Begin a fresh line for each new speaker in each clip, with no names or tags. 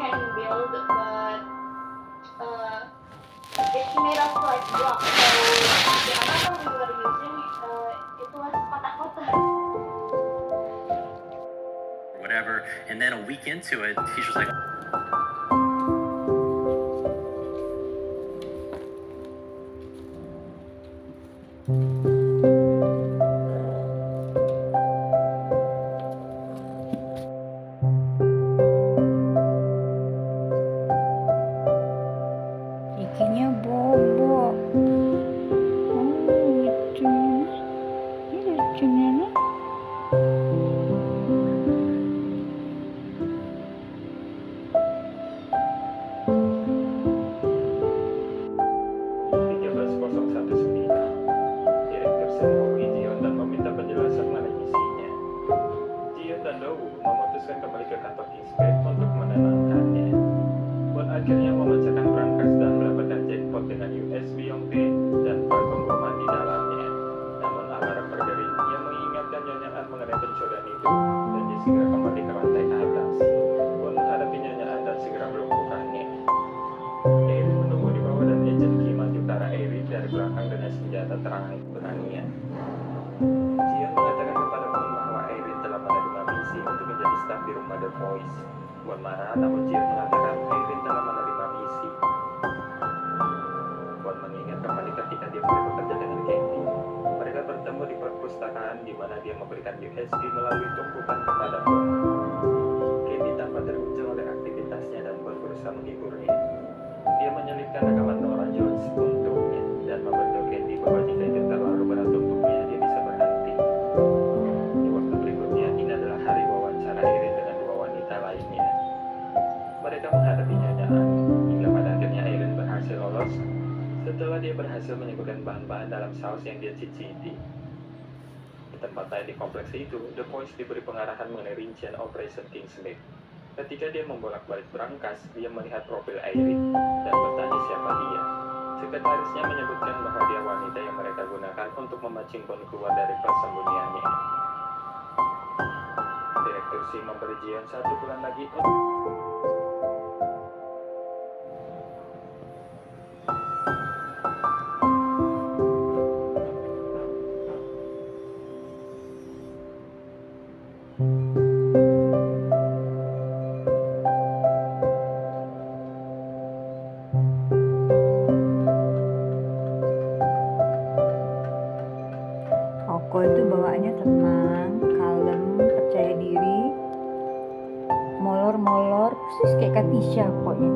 can build, but it's made of like block. So the another we were using, it was kotak-kotak.
Whatever, and then a week into it, the teacher's like,
giginya bobo. Lucu. Ini lucunya nih.
Direktur menghubungi Jion dan meminta penjelasan mengenai isinya. Jion dan Dou memutuskan kembali ke kantor Kingspace untuk menenangkannya. Bon akhirnya memecahkan brankas dan mendapatkan jackpot dengan USB Yongtae dan para pemboman di dalamnya. Namun alarm berdering yang mengingatkan Nyonya An mengenai pencurian itu, dan dia segera kembali ke lantai atas. Bon menghadapi Nyonya An dan segera melumpuhkannya. Erin menunggu di bawah dan Agent Ki maju ke arah Erin dari belakang dengan senjata terang beranian. Jion mengatakan kepada Bon bahwa Erin telah menerima misi untuk menjadi staf di rumah The Voice. Bon marah, namun Jion mengatakan Erin telah menerima misi. Bon mengingat kembali ketika dia mulai bekerja dengan Candy. Mereka bertemu di perpustakaan di mana dia memberikan USB melalui tumpukan kepada Bon. Candy tampak terguncang oleh aktivitasnya dan Bon berusaha menghiburnya. Dia menyelipkan rekaman Norah Jones untuknya dan memberitahu Candy bahwa jika itu terlalu berat untuknya, dia bisa berhenti. Di waktu berikutnya, ini adalah hari wawancara Erin dengan dua wanita lainnya. Mereka menghadapi Nyonya An, hingga pada akhirnya Erin berhasil lolos setelah dia berhasil menyebutkan bahan-bahan dalam saus yang dia cicipi. Di tempat lain di kompleks itu, The Voice diberi pengarahan mengenai rincian Operation Kingsmith. Ketika dia membolak-balik berangkas, dia melihat profil Erin dan bertanya siapa dia. Sekretarisnya menyebutkan bahwa dia wanita yang mereka gunakan untuk memancing Bon keluar dari persembunyiannya. Direktur Si memberi Jion 1 bulan lagi untuk
Koko itu bawaannya tenang, kalem, percaya diri, molor-molor, persis kayak Katisha pokoknya.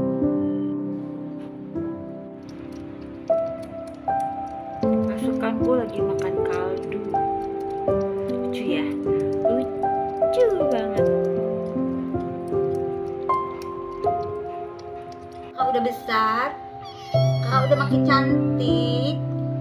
Pasukanku lagi makan kaldu. Lucu ya? Lucu banget. Kakak udah besar, kakak udah makin cantik.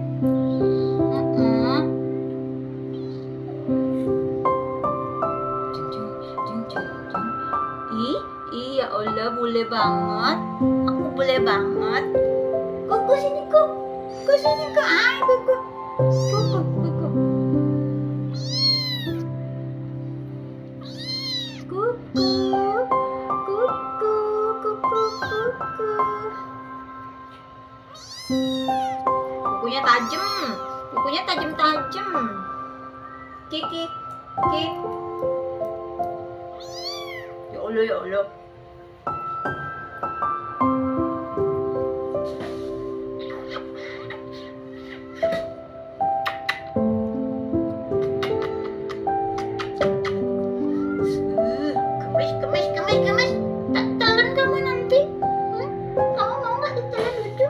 Iya Allah, boleh banget. Aku boleh banget. Koko sini kok. Kok sini kok. Ay, koko. Koko, koko. Koko. Koko, koko, koko. Kukunya tajam. Kukunya tajam-tajam. Kiki. Kiki. Ya Allah, ya Allah. Gemes. Tak telan kamu nanti. Kamu mau nggak ditelan lucu?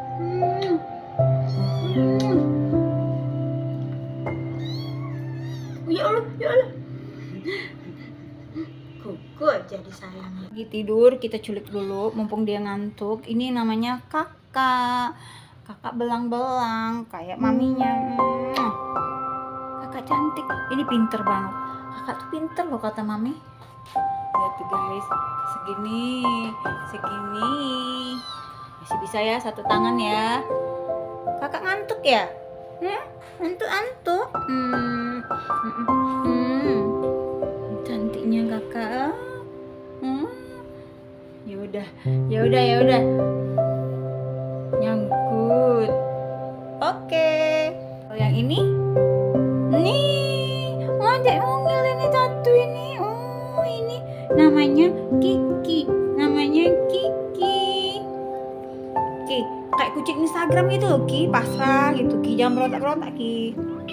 Ya Allah, ya Allah. Kuku aja disayang. Lagi tidur, kita culik dulu mumpung dia ngantuk. Ini namanya kakak. Kakak belang-belang kayak maminya. Kakak cantik. Ini pinter banget. Kakak tuh pinter loh kata mami. Lihat tuh guys, segini. Masih bisa ya, satu tangan ya. Kakak ngantuk ya? Ngantuk. Cantiknya kakak. Ya Ya udah. Nyangkut. Oke. Kalau yang ini? Nih, Adek mungil ini satu ini. Oh, ini namanya Kiki. Ki, kayak kucing Instagram gitu loh, Ki. Pasrah gitu, Ki. Jangan berontak-berontak, Ki.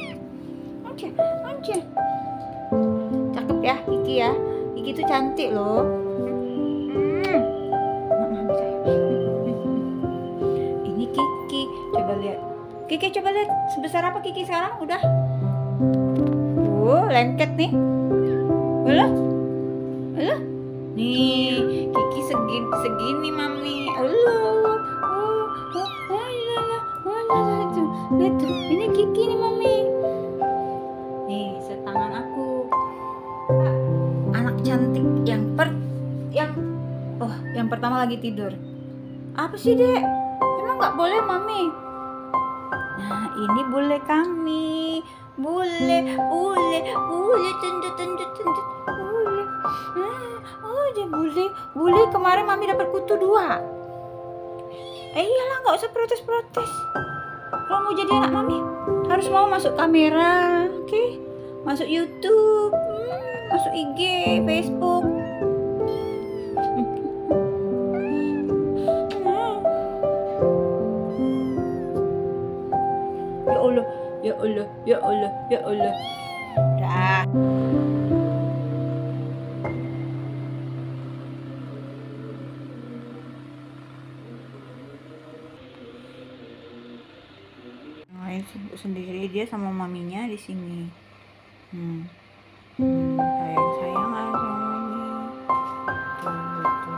Aja. Cakep ya, Kiki ya. Kiki tuh cantik loh. Ini Kiki. Coba lihat. Kiki coba lihat sebesar apa Kiki sekarang udah. Lengket nih. Halo. Nih, Kiki segini Mami. Lihat tuh. Ini Kiki nih Mami. Nih, setangan aku. Anak cantik yang pertama lagi tidur. Apa sih, Dek? Emang nggak boleh, Mami? Nah, ini bule kami. Bule, tunduk. Bule. Dia bule kemarin Mami dapat kutu 2. Iyalah, nggak usah protes. Kalau mau jadi anak Mami, harus mau masuk kamera, oke? Masuk YouTube, masuk IG, Facebook. Ya Allah. Dah. Main sibuk sendiri dia sama maminya di sini. Sayang aja sama mami. Tuh.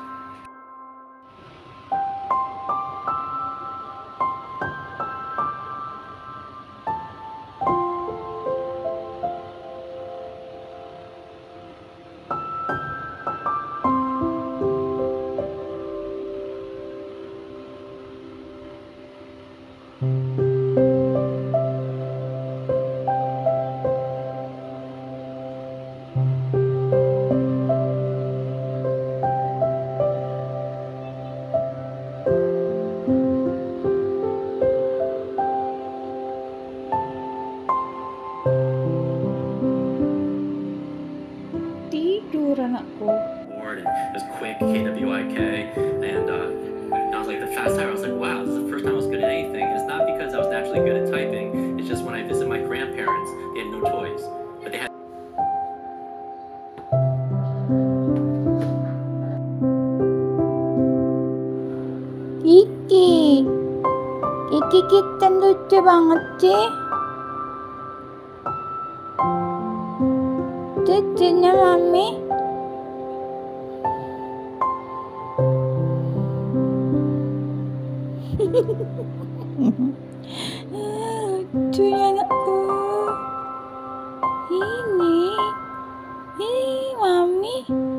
Tidur anakku.
And it was quick, KWIK, and I was like the fast typer. I was like, wow, this is the first time I was good at anything. It's not because I was naturally good at typing. It's just when I visit my grandparents, they had no toys, but they had.
Kiki kita lucu banget sih. Cucunya Mami. Lucunya anakku. Ini Mami.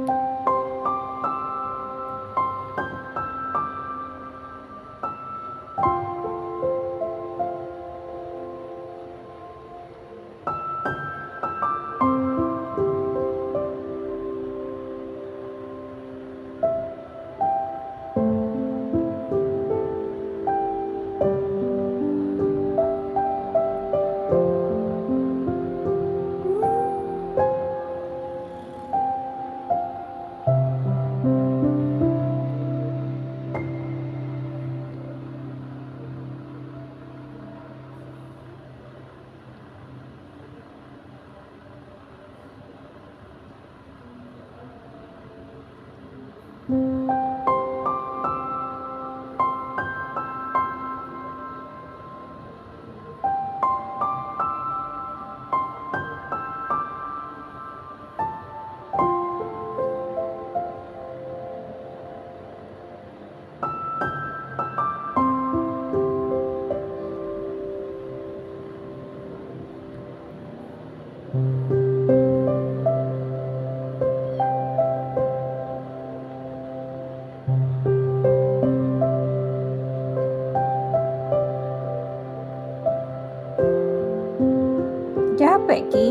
Capek Ki?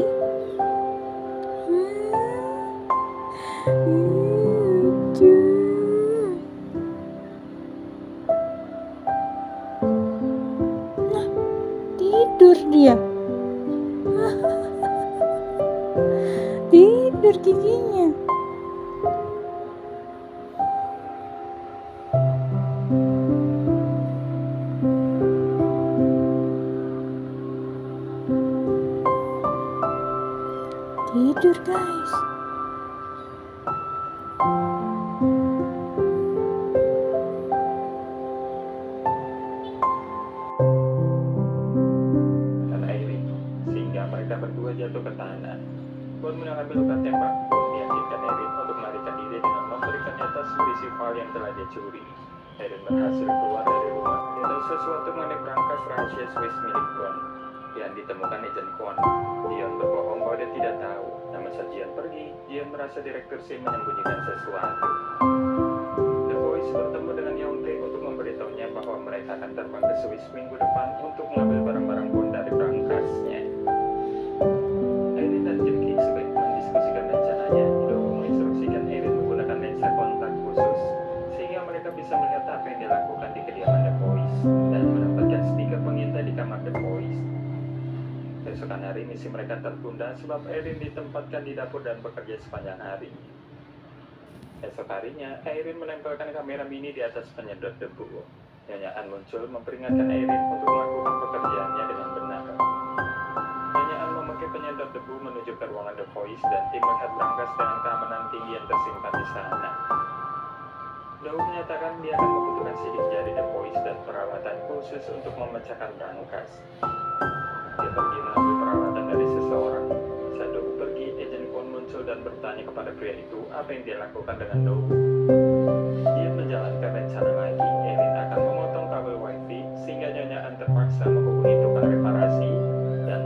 Lucu. Tidur giginya. Tidur guys.
dan Airin, sehingga mereka berdua jatuh ke tanah. Bon mengalami luka tembak. Bon meyakinkan Airin untuk melarikan diri dengan memberikannya tas berisi file yang telah dia curi. Airin berhasil keluar dari rumah. Dia tahu sesuatu mengenai berangkas rahasia Swiss milik Bon yang ditemukan Agent Kwon. Jian berbohong bahwa dia tidak tahu. Namun saat Jian pergi, Jian merasa Direktur Sim menyembunyikan sesuatu. The Boys bertemu dengan Yeontae untuk memberitahunya bahwa mereka akan terbang ke Swiss minggu depan untuk mengambil barang-barang Bon dari berangkasnya. Airin dan Jim Ki sebaik mendiskusikan rencananya. Do menginstruksikan Airin menggunakan lensa kontak khusus sehingga mereka bisa melihat apa yang dilakukan di kediaman The Boys dan mendapatkan stiker pengintai di kamar The Boys. Besokan hari misi mereka tertunda sebab Airin ditempatkan di dapur dan bekerja sepanjang hari. Esok harinya, Airin menempelkan kamera mini di atas penyedot debu. Nyonya An muncul memperingatkan Airin untuk melakukan pekerjaannya dengan benar. Nyonya An memakai penyedot debu menuju ke ruangan The Voice dan tim melihat berangkas dengan keamanan tinggi yang tersimpan di sana. Dou menyatakan dia akan membutuhkan sidik jari The Voice dan peralatan khusus untuk memecahkan berangkas. Dia pergi mengambil peralatan dari seseorang. Saat Dou pergi, Agent Kwon muncul dan bertanya kepada pria itu apa yang dia lakukan dengan Dou. Dia menjalankan rencana lagi. Airin akan memotong kabel wifi sehingga Nyonya An terpaksa menghubungi tukang reparasi dan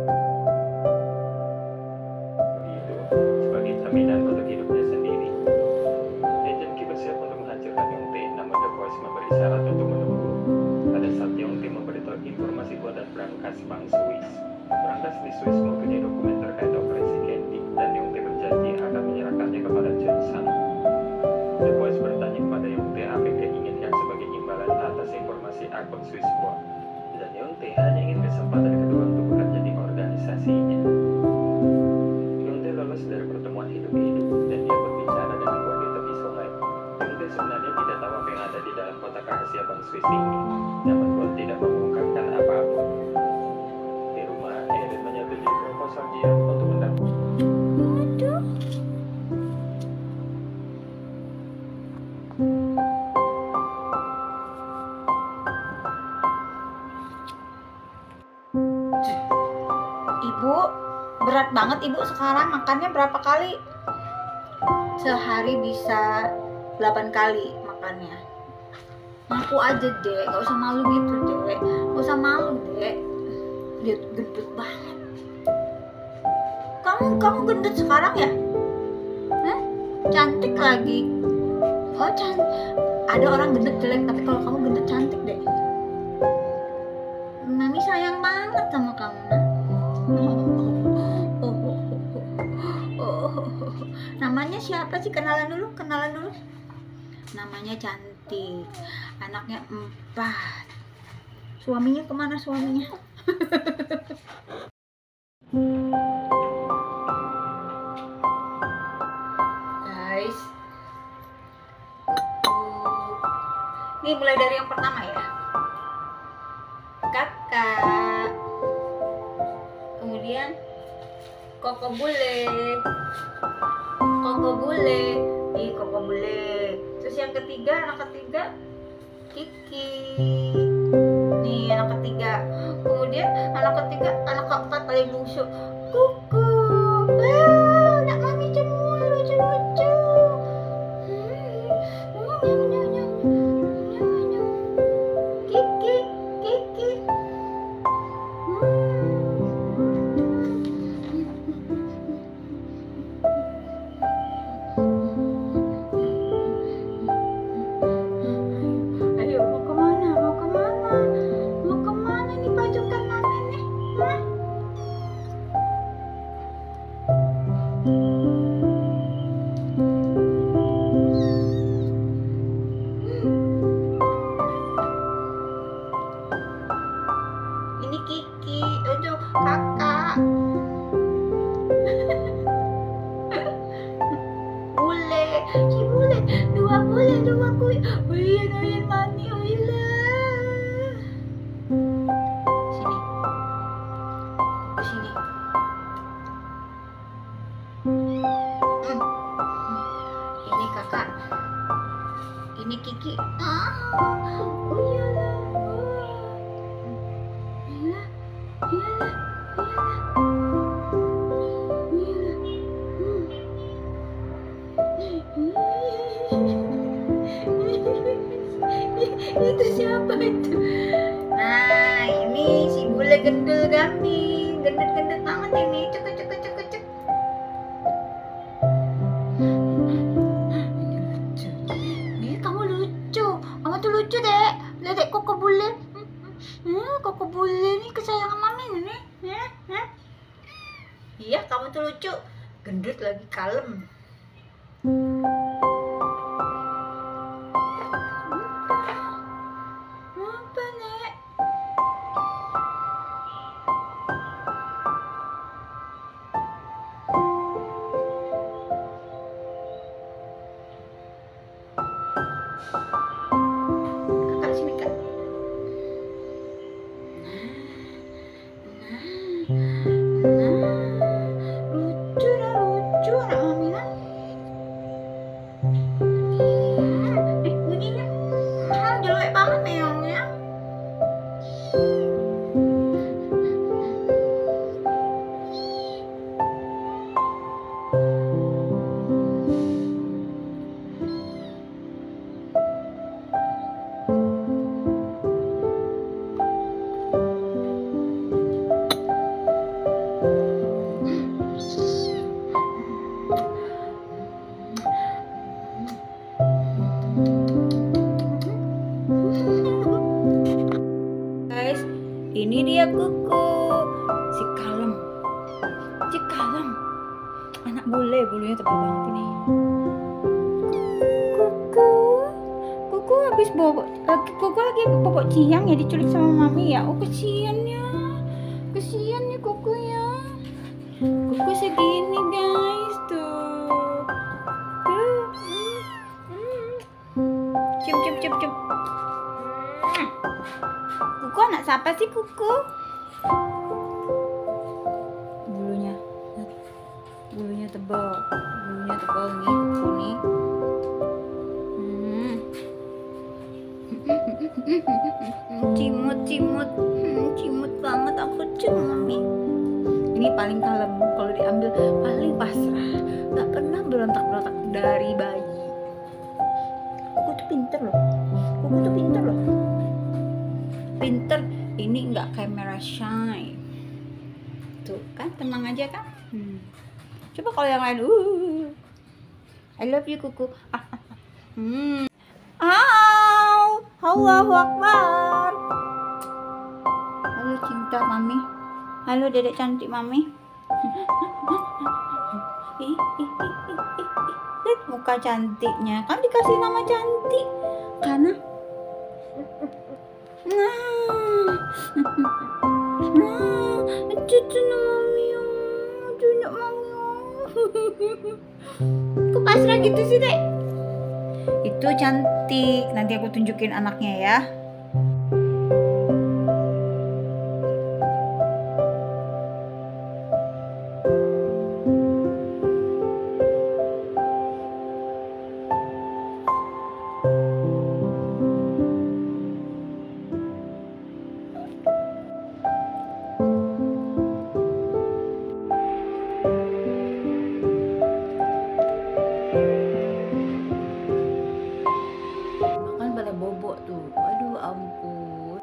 itu sebagai jaminan untuk hidupnya sendiri. Agent Ki bersiap untuk menghancurkan Yeontae, namun The Voice memberi syarat untuk menunggu. Pada saat Yeontae memberitahu informasi Bon dan berangkas Bank Swiss. Berangkas di Swiss mempunyai dokumen terkait operasi Candy dan Yeontae berjanji akan menyerahkannya kepada Chun Sang. The Voice bertanya kepada Yeontae apa yang dia inginkan sebagai imbalan atas informasi akun Swiss Bon. Dan Yeontae hanya ingin kesempatan kedua untuk bekerja di organisasinya. Yeontae lolos dari pertemuan hidup-hidup dan dia berbicara dengan Bon di tepi sungai. Yeontae sebenarnya tidak tahu apa yang ada di dalam kotak rahasia Bank Swiss ini, namun Bon tidak mengungkapkan apapun. Di rumah, Airin menyetujui proposal Jian untuk mendapat.
Aduh. Ibu, berat banget ibu sekarang makannya berapa kali? Sehari bisa 8 kali makannya. Ngaku aja dek, gak usah malu gitu dek. Gak usah malu dek. Dia gendut banget. Kamu gendut sekarang ya? Hah? Cantik lagi. Oh cantik. Ada orang gendut jelek, tapi kalau kamu gendut cantik deh. Mami sayang banget sama kamu nak. Namanya siapa sih? Kenalan dulu. Namanya Cantik. Anaknya 4. Suaminya kemana suaminya? Guys, ini mulai dari yang pertama ya. Kakak, kemudian Koko Bule, Koko Bule. Terus yang ketiga, anak ketiga Kiki. Nih anak ketiga. Kemudian anak keempat paling bungsu Kuku. Anak mami cemul lucu-lucu. Kiki. Ayo mau kemana nih pajukan mami nih? Uyan mami, uyan. Sini. Ke sini. Ini kakak. Ini Kiki. Uyalah. Uyalah. Uyalah. Itu siapa itu? Nah, ini si bule gendel kami. Gendut-gendut banget ini. Cuk. Ini kamu lucu. Kamu tuh lucu, Dek. Lihat Dek, koko bule. Koko bule nih kesayangan mami nih. Iya, kamu tuh lucu. Gendut lagi kalem. Apa, Nek? Kakak sini, Kak. Lucu anak mami kan? Bunyinya jelek banget meongnya. Guys, ini dia kuku si kalem, anak bulunya tebal banget ini. Kuku habis bobok, kuku lagi bobok ciang ya, diculik sama mami ya. Oh kesian ya kuku ya. Kuku segini guys tuh. Cium. Kuku anak siapa sih kuku? Bulunya tebal nih kuku nih. Cimut banget aku mami. Ini paling kalem, kalau diambil paling pasrah, nggak pernah berontak dari bayi. Kuku tuh pinter loh. Ini nggak kamera shy. Tuh kan, tenang aja kan. Coba kalau yang lain, I love you kuku. Allahu Akbar. Halo cinta mami. Halo dedek cantik mami. Lihat muka cantiknya, kan dikasih nama cantik karena cucu mami. Kok pasrah gitu sih, Dek? Itu cantik. Nanti aku tunjukin anaknya ya. Bobok tuh, aduh ampun.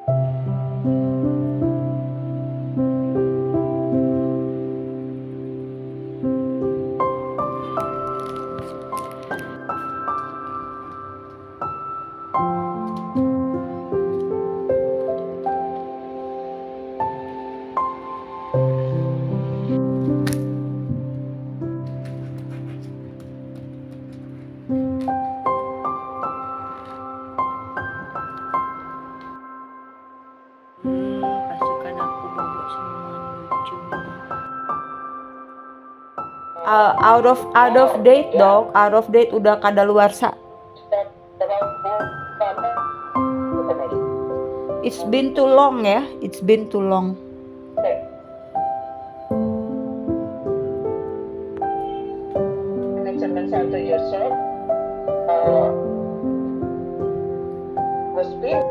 Pasukan aku bobok semua lucu. Out of date dong, out of date udah kadaluarsa. It's been too long ya. It's been too long.
Mention to yourself, was been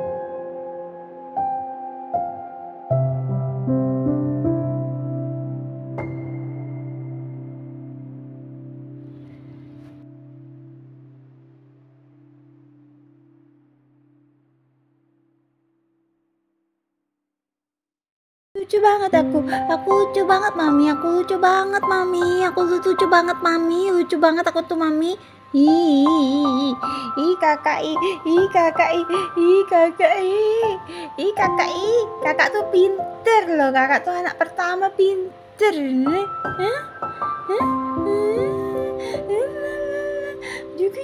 Lucu banget aku lucu banget mami, aku lucu banget mami, aku lucu banget mami, lucu banget aku tuh mami. Ih kakak, ih kakak, ih kakak, ih kakak, kakak tuh pinter loh, kakak tuh anak pertama pinter. Hah? Hah? Juga.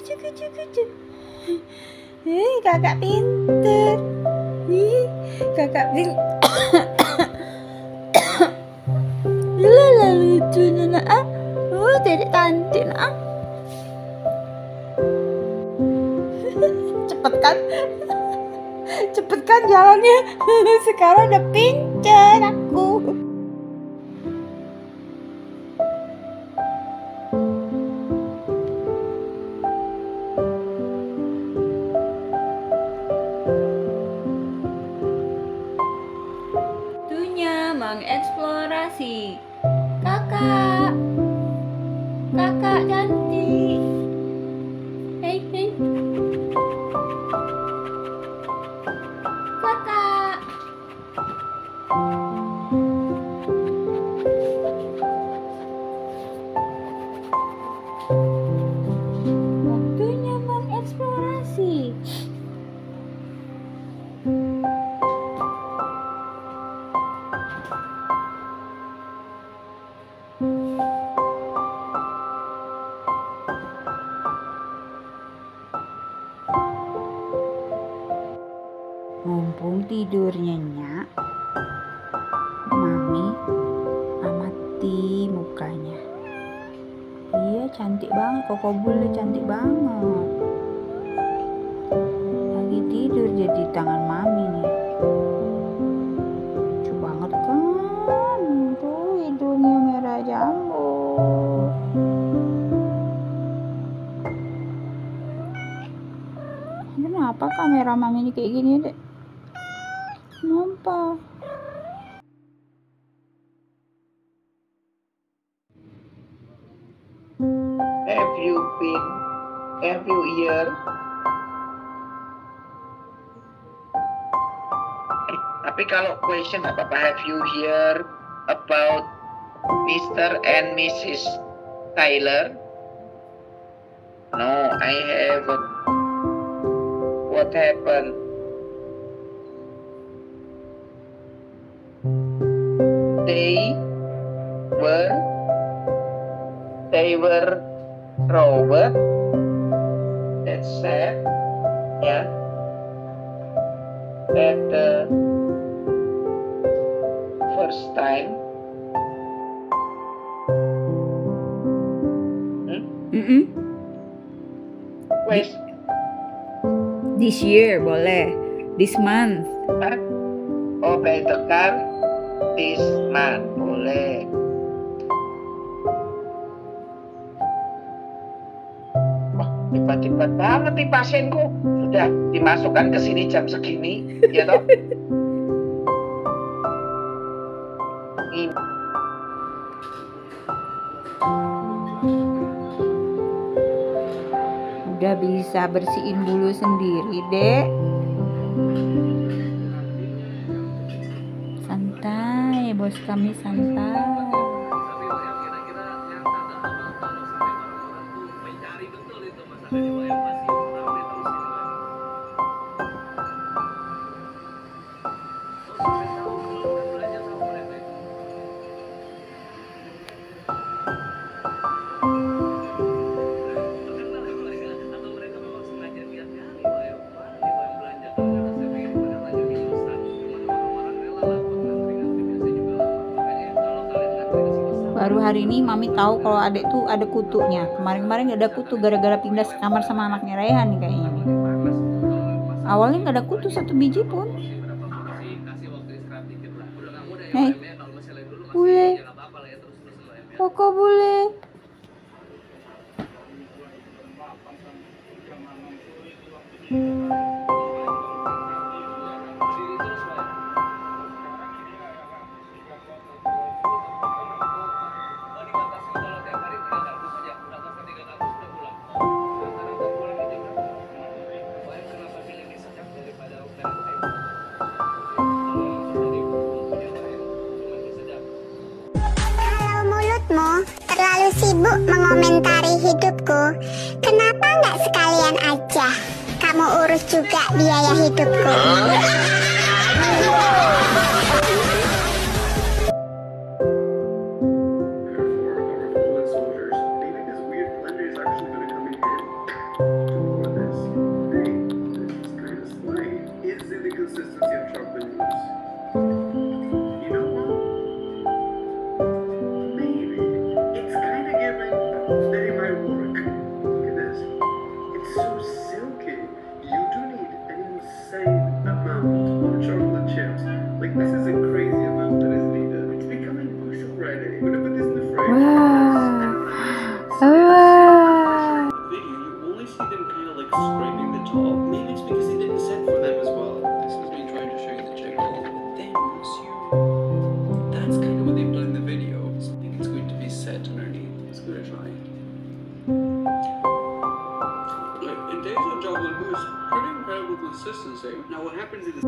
Kakak pinter. Ih, kakak pinter. Lala lucu nana ah. Oh, dedek cantik ah. Cepet kan jalannya. Sekarang udah pinter aku. Waktunya mengeksplorasi. Kakak cantik. Hey. Kakak. Waktunya mengeksplorasi. Mumpung tidur nyenyak, mami amati mukanya. Iya cantik banget, koko bulu cantik banget. Lagi tidur jadi tangan mami nih. Lucu banget kan? Tuh hidungnya merah jambu. Kenapa kamera mami ini kayak gini dek? Kenapa?
have you been every year? Tapi kalau question apa have you heard about Mr. and Mrs. Tyler? No, I haven't. What happened? They were Robert. That's sad. Yeah. At the first time. Wait.
This year boleh. This month.
Huh? Oh, by the car this month boleh. Wah, cepat-cepat banget nih pasienku. Sudah dimasukkan ke sini jam segini, ya toh?
Udah bisa bersihin bulu sendiri, Dek. Santai, bos kami santai. Baru hari ini mami tahu kalau adek tuh ada kutunya. Kemarin-kemarin gak ada kutu gara-gara pindah sekamar sama anaknya Rayhan nih kayaknya nih. Awalnya nggak ada kutu satu biji pun. Hei, bule, Koko bule.
Kalau mulutmu terlalu sibuk mengomentari hidupku, kenapa nggak sekalian aja kamu urus juga biaya hidupku?
Wah.
Video, you only see them kind of like scraping the top. Maybe it's because they didn't set for them as well. This is me trying to show you the technique. But then once you, that's kind of what they've done in the video. So I think it's going to be set underneath. Let's give it a try. Like, in Deja Chocolate Mousse, pretty incredible consistency. Now what happens is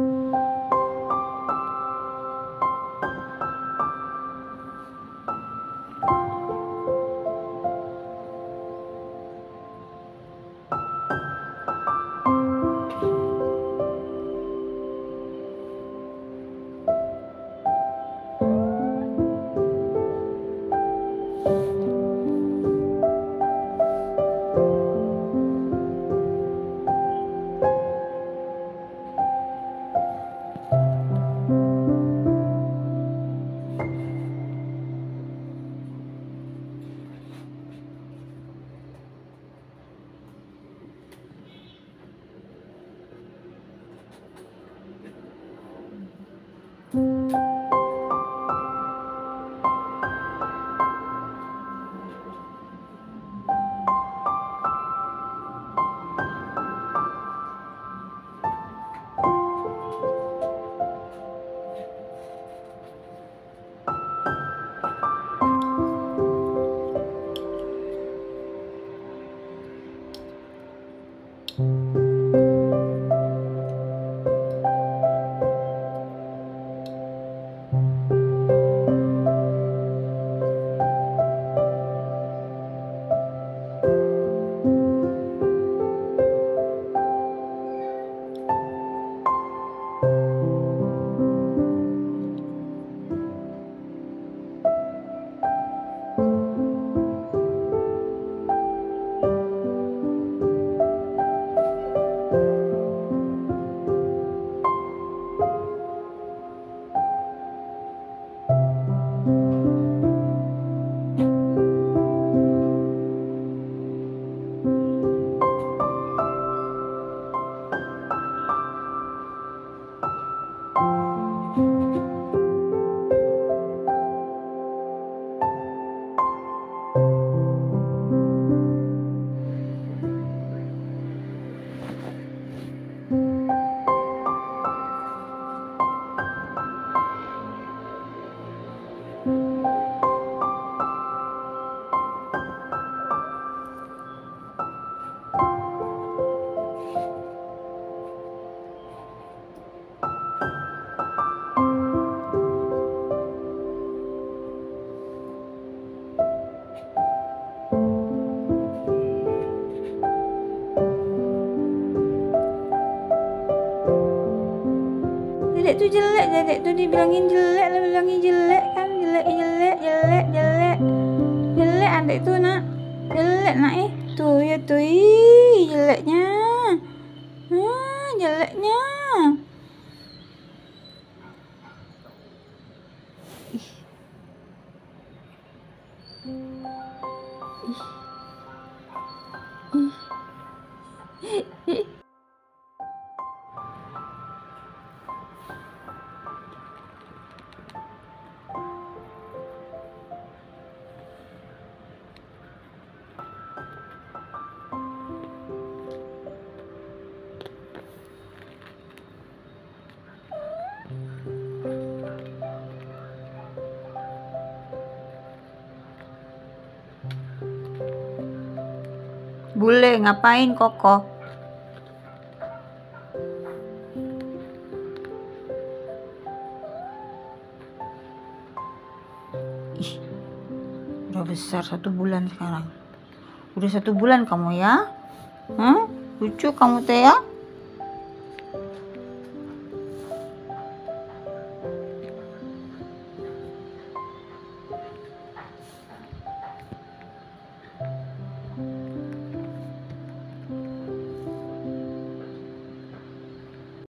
Dedek tuh jelek, dedek tuh dibilangin jelek, lo bilangin jelek kan, jelek, jelek, jelek, jelek, jelek adik tuh nak, jelek nak tuh ya tuh, ih, jeleknya, jeleknya, ih, ih, ih, ih. Bule, ngapain Koko? Ih, udah besar 1 bulan sekarang. Udah 1 bulan kamu ya? Lucu kamu teh ya?